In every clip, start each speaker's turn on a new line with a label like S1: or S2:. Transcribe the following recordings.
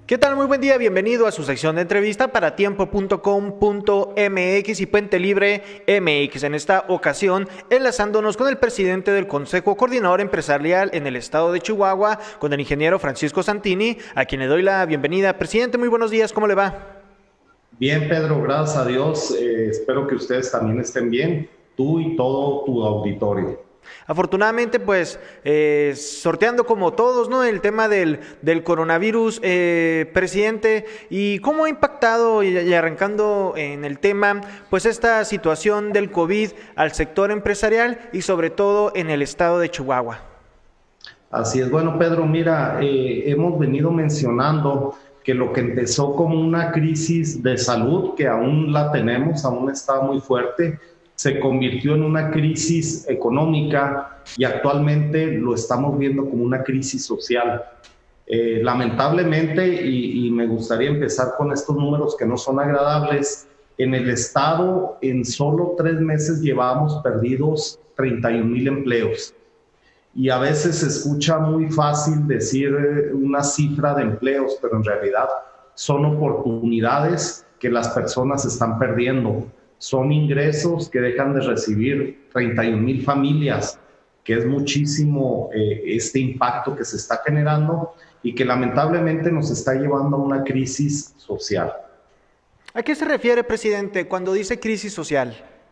S1: ¿Qué tal? Muy buen día, bienvenido a su sección de entrevista para tiempo.com.mx y Puente Libre MX. En esta ocasión, enlazándonos con el presidente del Consejo Coordinador Empresarial en el estado de Chihuahua, con el ingeniero Francisco Santini, a quien le doy la bienvenida. Presidente, muy buenos días, ¿cómo le va?
S2: Bien, Pedro, gracias a Dios. Espero que ustedes también estén bien, tú y todo tu auditorio.
S1: Afortunadamente, pues, sorteando como todos, ¿no?, el tema del coronavirus, presidente, y cómo ha impactado, y arrancando en el tema, pues, esta situación del COVID al sector empresarial y sobre todo en el estado de Chihuahua.
S2: Así es, bueno, Pedro, mira, hemos venido mencionando que lo que empezó como una crisis de salud, que aún la tenemos, aún está muy fuerte, se convirtió en una crisis económica y actualmente lo estamos viendo como una crisis social. Lamentablemente, y me gustaría empezar con estos números que no son agradables, en el estado en solo 3 meses llevamos perdidos 31,000 empleos. Y a veces se escucha muy fácil decir una cifra de empleos, pero en realidad son oportunidades que las personas están perdiendo. Son ingresos que dejan de recibir 31,000 familias, que es muchísimo este impacto que se está generando y que lamentablemente nos está llevando a una crisis social.
S1: ¿A qué se refiere, presidente, cuando dice crisis social?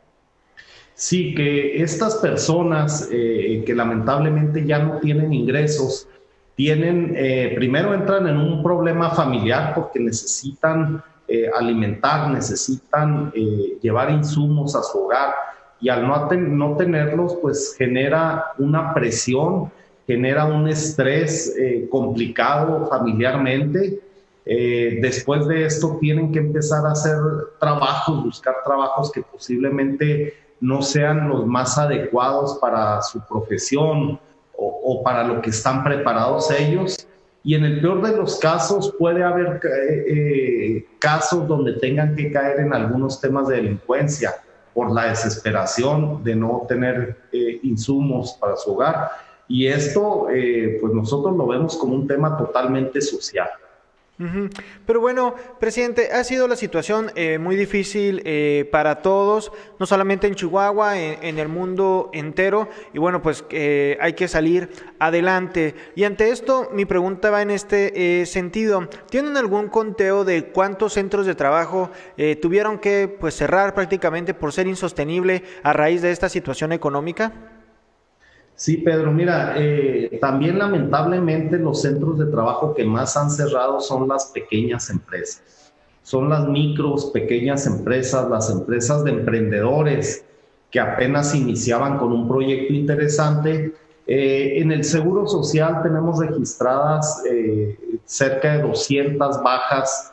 S2: Sí, que estas personas que lamentablemente ya no tienen ingresos, primero entran en un problema familiar porque necesitan alimentar, necesitan llevar insumos a su hogar y al no tenerlos, pues genera una presión, genera un estrés complicado familiarmente. Después de esto tienen que empezar a hacer trabajos, buscar trabajos que posiblemente no sean los más adecuados para su profesión o para lo que están preparados ellos. Y en el peor de los casos puede haber casos donde tengan que caer en algunos temas de delincuencia por la desesperación de no tener insumos para su hogar. Y esto, pues nosotros lo vemos como un tema totalmente social.
S1: Pero bueno, presidente, ha sido la situación muy difícil para todos, no solamente en Chihuahua, en el mundo entero, y bueno, pues hay que salir adelante. Y ante esto, mi pregunta va en este sentido. ¿Tienen algún conteo de cuántos centros de trabajo tuvieron que, pues, cerrar prácticamente por ser insostenible a raíz de esta situación económica?
S2: Sí, Pedro, mira, también lamentablemente los centros de trabajo que más han cerrado son las pequeñas empresas, son las micros, pequeñas empresas, las empresas de emprendedores que apenas iniciaban con un proyecto interesante. En el Seguro Social tenemos registradas cerca de 200 bajas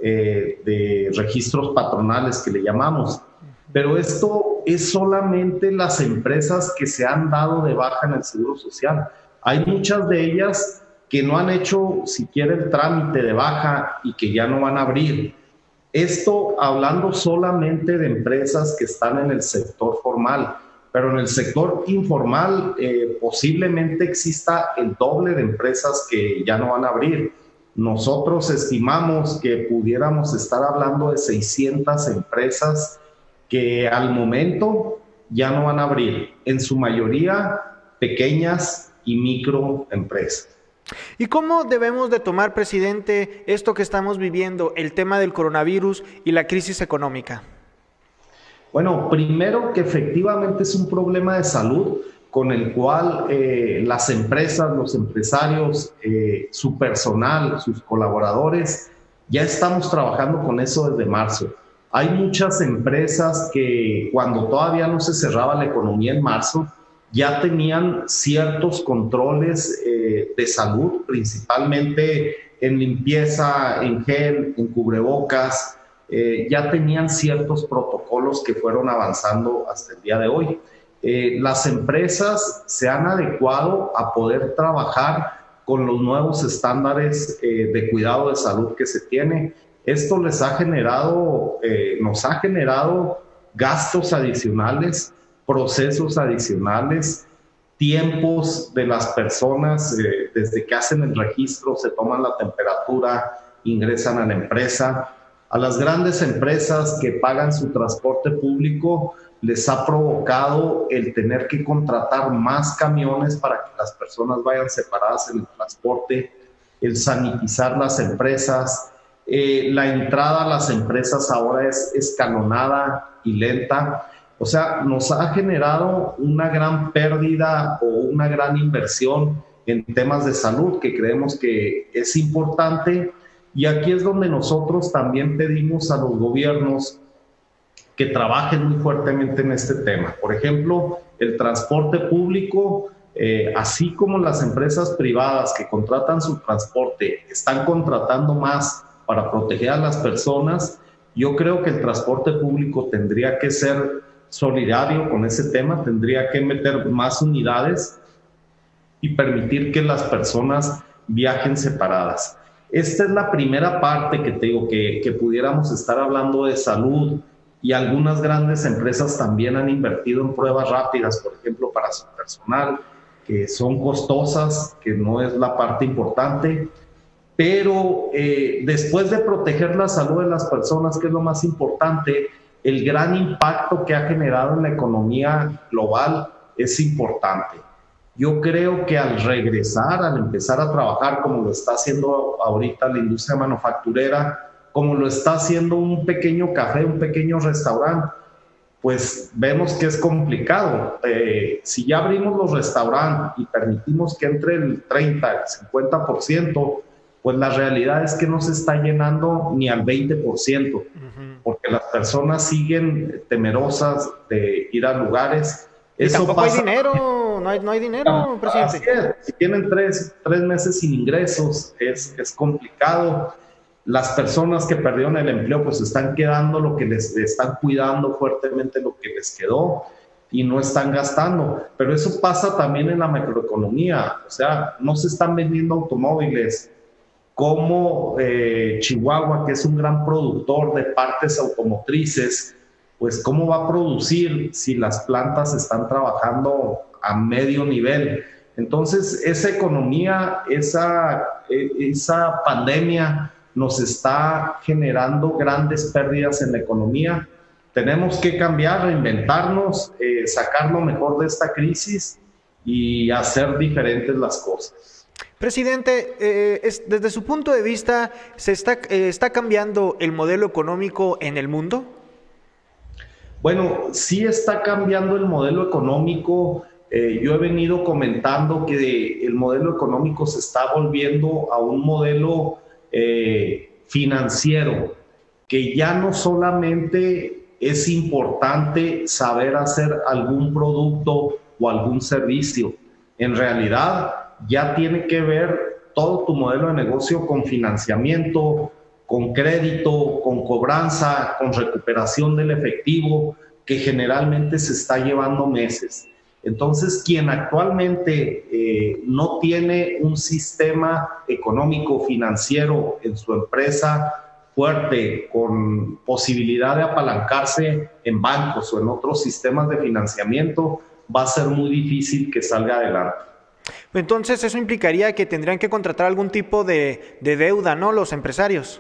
S2: de registros patronales que le llamamos, pero esto es solamente las empresas que se han dado de baja en el Seguro Social. Hay muchas de ellas que no han hecho siquiera el trámite de baja y que ya no van a abrir. Esto hablando solamente de empresas que están en el sector formal, pero en el sector informal posiblemente exista el doble de empresas que ya no van a abrir. Nosotros estimamos que pudiéramos estar hablando de 600 empresas que al momento ya no van a abrir, en su mayoría pequeñas y microempresas.
S1: ¿Y cómo debemos de tomar, presidente, esto que estamos viviendo, el tema del coronavirus y la crisis económica?
S2: Bueno, primero que efectivamente es un problema de salud con el cual las empresas, los empresarios, su personal, sus colaboradores, ya estamos trabajando con eso desde marzo. Hay muchas empresas que cuando todavía no se cerraba la economía en marzo, ya tenían ciertos controles de salud, principalmente en limpieza, en gel, en cubrebocas, ya tenían ciertos protocolos que fueron avanzando hasta el día de hoy. Las empresas se han adecuado a poder trabajar con los nuevos estándares de cuidado de salud que se tiene. Esto nos ha generado gastos adicionales, procesos adicionales, tiempos de las personas, desde que hacen el registro, se toman la temperatura ingresan a la empresa. A las grandes empresas que pagan su transporte público les ha provocado el tener que contratar más camiones para que las personas vayan separadas en el transporte, el sanitizar las empresas. La entrada a las empresas ahora es escalonada y lenta. O sea, nos ha generado una gran pérdida o una gran inversión en temas de salud que creemos que es importante. Y aquí es donde nosotros también pedimos a los gobiernos que trabajen muy fuertemente en este tema. Por ejemplo, el transporte público, así como las empresas privadas que contratan su transporte, están contratando más para proteger a las personas. Yo creo que el transporte público tendría que ser solidario con ese tema, tendría que meter más unidades y permitir que las personas viajen separadas. Esta es la primera parte que te digo, que pudiéramos estar hablando de salud, y algunas grandes empresas también han invertido en pruebas rápidas, por ejemplo, para su personal, que son costosas, que no es la parte importante, pero después de proteger la salud de las personas, que es lo más importante, el gran impacto que ha generado en la economía global es importante. Yo creo que al regresar, al empezar a trabajar como lo está haciendo ahorita la industria manufacturera, como lo está haciendo un pequeño café, un pequeño restaurante, pues vemos que es complicado. Si ya abrimos los restaurantes y permitimos que entre el 30, el 50%, pues la realidad es que no se está llenando ni al 20%, porque las personas siguen temerosas de ir a lugares.
S1: Y tampoco hay dinero, no hay dinero, presidente.
S2: Así es. Si tienen tres meses sin ingresos, es complicado. Las personas que perdieron el empleo pues están quedando lo que les están cuidando fuertemente, lo que les quedó, y no están gastando. Pero eso pasa también en la macroeconomía. O sea, no se están vendiendo automóviles como Chihuahua, que es un gran productor de partes automotrices, pues cómo va a producir si las plantas están trabajando a medio nivel. Entonces esa economía, esa pandemia nos está generando grandes pérdidas en la economía. Tenemos que cambiar, reinventarnos, sacar lo mejor de esta crisis y hacer diferentes las cosas.
S1: Presidente, desde su punto de vista, ¿está cambiando el modelo económico en el mundo?
S2: Bueno, sí está cambiando el modelo económico. Yo he venido comentando que el modelo económico se está volviendo a un modelo financiero, que ya no solamente es importante saber hacer algún producto o algún servicio. En realidad ya tiene que ver todo tu modelo de negocio con financiamiento, con crédito, con cobranza, con recuperación del efectivo, que generalmente se está llevando meses. Entonces, quien actualmente no tiene un sistema económico financiero en su empresa fuerte, con posibilidad de apalancarse en bancos o en otros sistemas de financiamiento, va a ser muy difícil que salga adelante.
S1: Entonces, eso implicaría que tendrían que contratar algún tipo de deuda, ¿no?, los empresarios.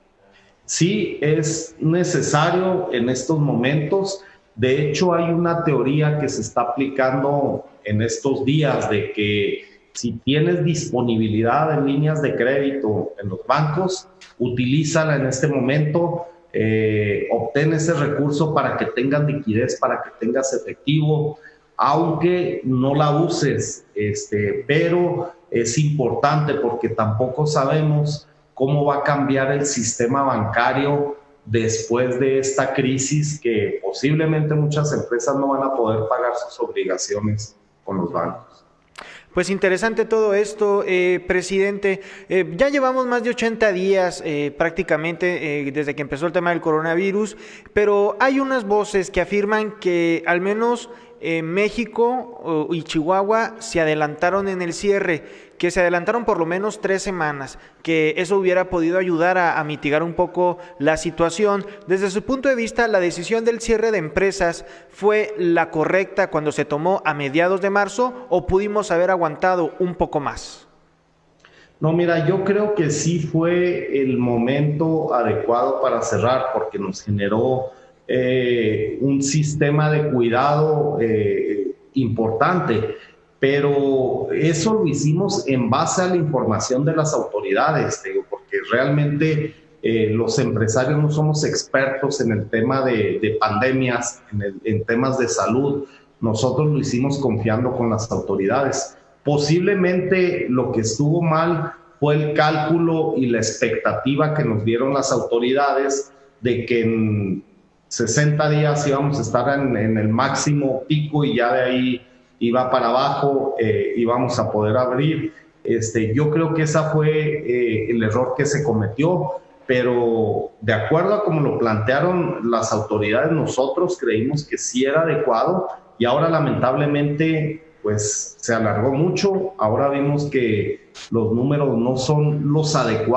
S2: Sí, es necesario en estos momentos. De hecho, hay una teoría que se está aplicando en estos días de que si tienes disponibilidad en líneas de crédito en los bancos, utilízala en este momento, obtén ese recurso para que tengas liquidez, para que tengas efectivo, aunque no la uses, pero es importante porque tampoco sabemos cómo va a cambiar el sistema bancario después de esta crisis, que posiblemente muchas empresas no van a poder pagar sus obligaciones con los bancos.
S1: Pues interesante todo esto, presidente. Ya llevamos más de 80 días prácticamente desde que empezó el tema del coronavirus, pero hay unas voces que afirman que al menos México y Chihuahua se adelantaron en el cierre, que se adelantaron por lo menos 3 semanas, que eso hubiera podido ayudar a mitigar un poco la situación. Desde su punto de vista, ¿la decisión del cierre de empresas fue la correcta cuando se tomó a mediados de marzo o pudimos haber aguantado un poco más?
S2: No, mira, yo creo que sí fue el momento adecuado para cerrar porque nos generó un sistema de cuidado importante, pero eso lo hicimos en base a la información de las autoridades, digo, porque realmente los empresarios no somos expertos en el tema de pandemias, en temas de salud. Nosotros lo hicimos confiando con las autoridades. Posiblemente lo que estuvo mal fue el cálculo y la expectativa que nos dieron las autoridades de que en 60 días íbamos a estar en el máximo pico y ya de ahí iba para abajo, íbamos a poder abrir. Yo creo que ese fue el error que se cometió, pero de acuerdo a como lo plantearon las autoridades, nosotros creímos que sí era adecuado y ahora lamentablemente pues se alargó mucho. Ahora vimos que los números no son los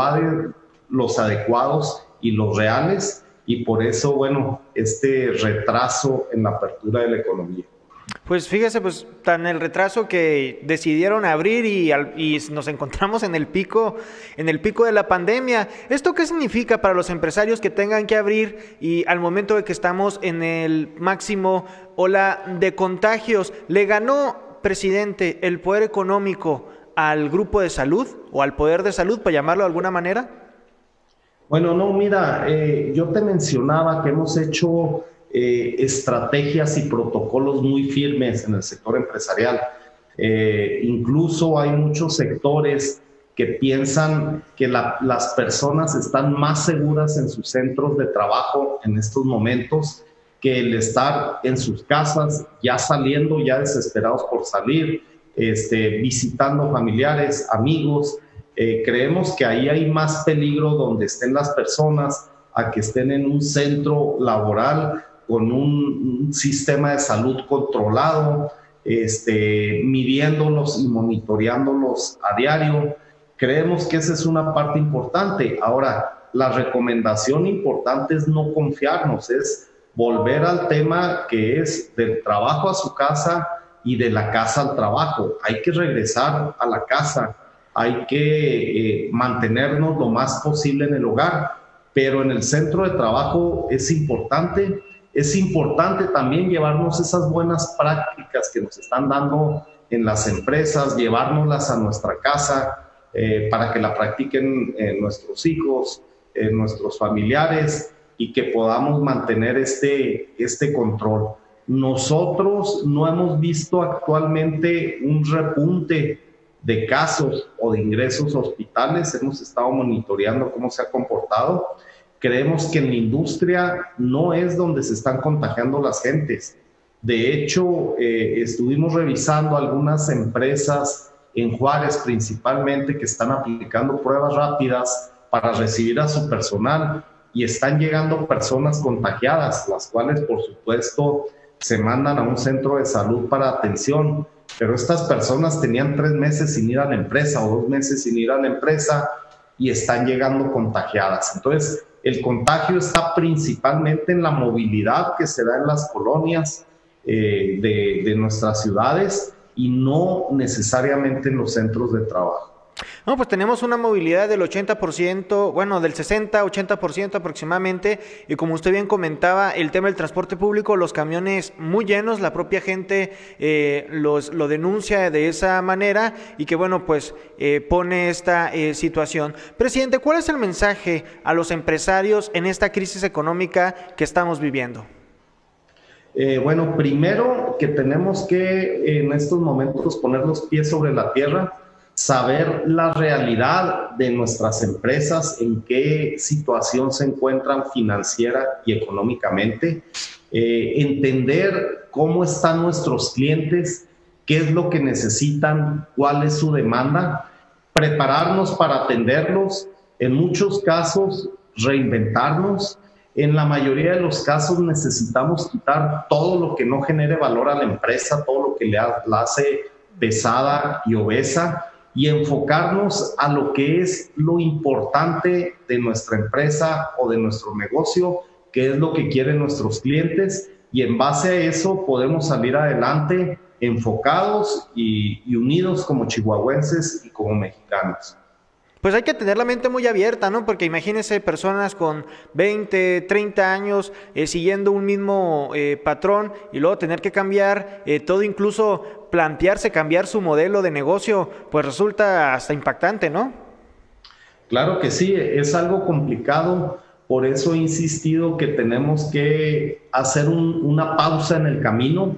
S2: adecuados y los reales, y por eso, bueno, este retraso en la apertura de la economía.
S1: Pues fíjese, pues tan el retraso que decidieron abrir y nos encontramos en el pico de la pandemia. ¿Esto qué significa para los empresarios que tengan que abrir y al momento de que estamos en el máximo ola de contagios? ¿Le ganó, presidente, el poder económico al grupo de salud o al poder de salud, para llamarlo de alguna manera?
S2: Bueno, no, mira, yo te mencionaba que hemos hecho estrategias y protocolos muy firmes en el sector empresarial. Incluso hay muchos sectores que piensan que las personas están más seguras en sus centros de trabajo en estos momentos que el estar en sus casas, ya saliendo, ya desesperados por salir, visitando familiares, amigos. Creemos que ahí hay más peligro donde estén las personas a que estén en un centro laboral con un sistema de salud controlado, midiéndolos y monitoreándolos a diario. Creemos que esa es una parte importante. Ahora, la recomendación importante es no confiarnos, es volver al tema que es del trabajo a su casa y de la casa al trabajo. Hay que regresar a la casa, hay que mantenernos lo más posible en el hogar, pero en el centro de trabajo es importante. Es importante también llevarnos esas buenas prácticas que nos están dando en las empresas, llevárnoslas a nuestra casa para que la practiquen nuestros hijos, nuestros familiares, y que podamos mantener este control. Nosotros no hemos visto actualmente un repunte de casos o de ingresos a hospitales. Hemos estado monitoreando cómo se ha comportado. Creemos que en la industria no es donde se están contagiando las gentes. De hecho, estuvimos revisando algunas empresas en Juárez principalmente que están aplicando pruebas rápidas para recibir a su personal, y están llegando personas contagiadas, las cuales por supuesto se mandan a un centro de salud para atención, pero estas personas tenían 3 meses sin ir a la empresa o 2 meses sin ir a la empresa y están llegando contagiadas. Entonces, el contagio está principalmente en la movilidad que se da en las colonias de nuestras ciudades y no necesariamente en los centros de trabajo.
S1: No, pues tenemos una movilidad del 80%, bueno, del 60-80% aproximadamente, y como usted bien comentaba, el tema del transporte público, los camiones muy llenos, la propia gente lo denuncia de esa manera, y que bueno, pues pone esta situación. Presidente, ¿cuál es el mensaje a los empresarios en esta crisis económica que estamos viviendo?
S2: Bueno, primero que tenemos que en estos momentos poner los pies sobre la tierra, saber la realidad de nuestras empresas, en qué situación se encuentran financiera y económicamente, entender cómo están nuestros clientes, qué es lo que necesitan, cuál es su demanda, prepararnos para atenderlos, en muchos casos reinventarnos. En la mayoría de los casos necesitamos quitar todo lo que no genere valor a la empresa, todo lo que la hace pesada y obesa, y enfocarnos a lo que es lo importante de nuestra empresa o de nuestro negocio, que es lo que quieren nuestros clientes, y en base a eso podemos salir adelante enfocados y unidos como chihuahuenses y como mexicanos.
S1: Pues hay que tener la mente muy abierta, ¿no? Porque imagínense personas con 20, 30 años siguiendo un mismo patrón y luego tener que cambiar todo, incluso plantearse cambiar su modelo de negocio, pues resulta hasta impactante, ¿no?
S2: Claro que sí, es algo complicado, por eso he insistido que tenemos que hacer una pausa en el camino,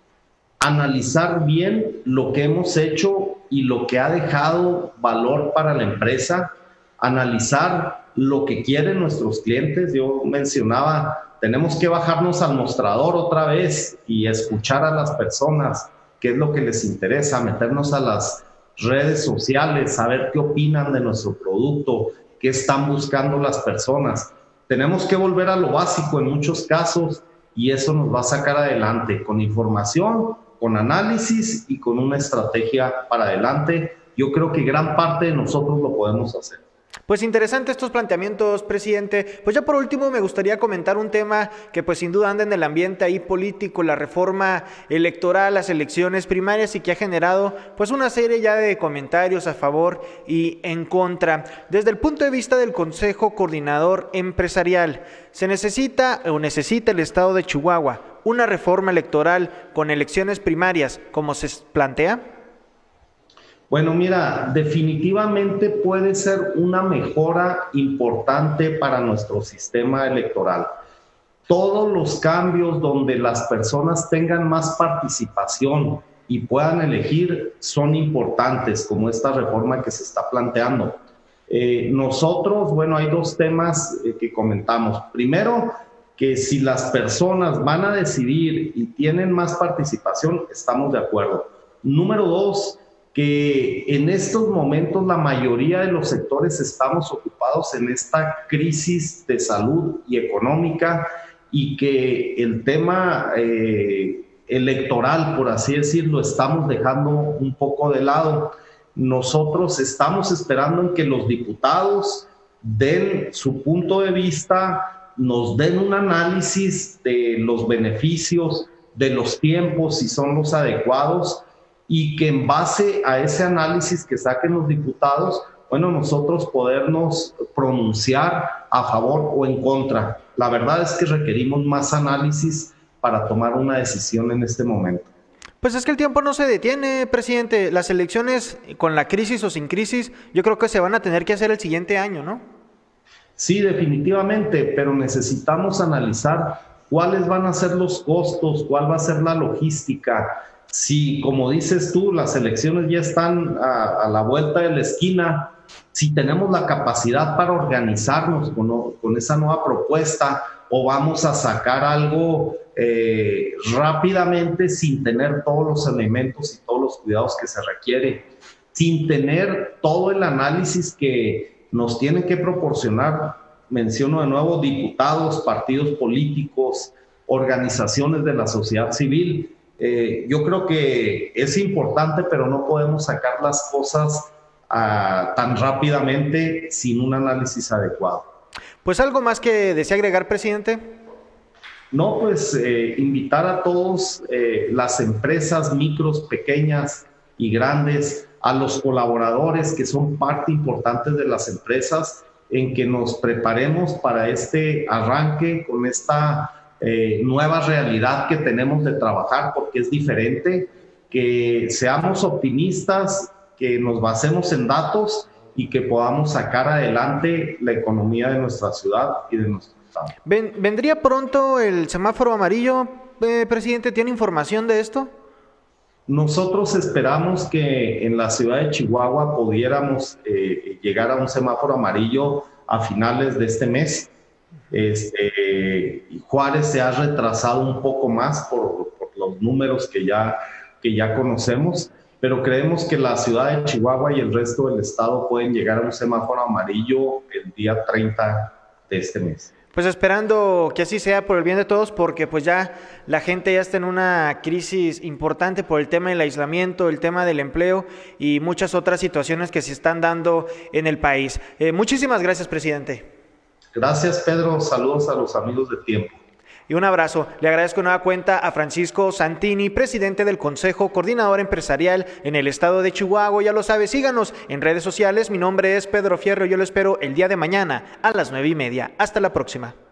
S2: analizar bien lo que hemos hecho y lo que ha dejado valor para la empresa, analizar lo que quieren nuestros clientes. Yo mencionaba, tenemos que bajarnos al mostrador otra vez y escuchar a las personas, qué es lo que les interesa, meternos a las redes sociales, saber qué opinan de nuestro producto, qué están buscando las personas. Tenemos que volver a lo básico en muchos casos y eso nos va a sacar adelante con información, con análisis y con una estrategia para adelante. Yo creo que gran parte de nosotros lo podemos hacer.
S1: Pues interesante estos planteamientos, presidente. Pues ya por último me gustaría comentar un tema que pues sin duda anda en el ambiente ahí político, la reforma electoral, las elecciones primarias, y que ha generado pues una serie ya de comentarios a favor y en contra. Desde el punto de vista del Consejo Coordinador Empresarial, ¿se necesita o necesita el Estado de Chihuahua una reforma electoral con elecciones primarias como se plantea?
S2: Bueno, mira, definitivamente puede ser una mejora importante para nuestro sistema electoral. Todos los cambios donde las personas tengan más participación y puedan elegir son importantes, como esta reforma que se está planteando. Nosotros, bueno, hay dos temas que comentamos. Primero, que si las personas van a decidir y tienen más participación, estamos de acuerdo. Número dos, que en estos momentos la mayoría de los sectores estamos ocupados en esta crisis de salud y económica y que el tema electoral, por así decirlo, estamos dejando un poco de lado. Nosotros estamos esperando en que los diputados den su punto de vista, nos den un análisis de los beneficios, de los tiempos, si son los adecuados, y que en base a ese análisis que saquen los diputados, bueno, nosotros podernos pronunciar a favor o en contra. La verdad es que requerimos más análisis para tomar una decisión en este momento.
S1: Pues es que el tiempo no se detiene, presidente. Las elecciones, con la crisis o sin crisis, yo creo que se van a tener que hacer el siguiente año, ¿no?
S2: Sí, definitivamente, pero necesitamos analizar cuáles van a ser los costos, cuál va a ser la logística. Si, como dices tú, las elecciones ya están a la vuelta de la esquina, si tenemos la capacidad para organizarnos con esa nueva propuesta o vamos a sacar algo rápidamente sin tener todos los elementos y todos los cuidados que se requiere, sin tener todo el análisis que nos tienen que proporcionar, menciono de nuevo, diputados, partidos políticos, organizaciones de la sociedad civil. Yo creo que es importante, pero no podemos sacar las cosas tan rápidamente sin un análisis adecuado.
S1: Pues algo más que desea agregar, presidente.
S2: No, pues invitar a todos las empresas micros, pequeñas y grandes, a los colaboradores que son parte importante de las empresas, en que nos preparemos para este arranque con esta nueva realidad que tenemos de trabajar, porque es diferente, que seamos optimistas, que nos basemos en datos y que podamos sacar adelante la economía de nuestra ciudad y de nuestro estado.
S1: ¿Vendría pronto el semáforo amarillo, presidente? ¿Tiene información de esto?
S2: Nosotros esperamos que en la ciudad de Chihuahua pudiéramos llegar a un semáforo amarillo a finales de este mes. Juárez se ha retrasado un poco más por los números que ya conocemos, pero creemos que la ciudad de Chihuahua y el resto del estado pueden llegar a un semáforo amarillo el día 30 de este mes.
S1: Pues esperando que así sea por el bien de todos, porque pues ya la gente ya está en una crisis importante por el tema del aislamiento, el tema del empleo y muchas otras situaciones que se están dando en el país. Muchísimas gracias, presidente.
S2: Gracias, Pedro. Saludos a los amigos de Tiempo.
S1: Y un abrazo. Le agradezco nueva cuenta a Francisco Santini, presidente del Consejo Coordinador Empresarial en el estado de Chihuahua. Ya lo sabe, síganos en redes sociales. Mi nombre es Pedro Fierro. Yo lo espero el día de mañana a las 9:30. Hasta la próxima.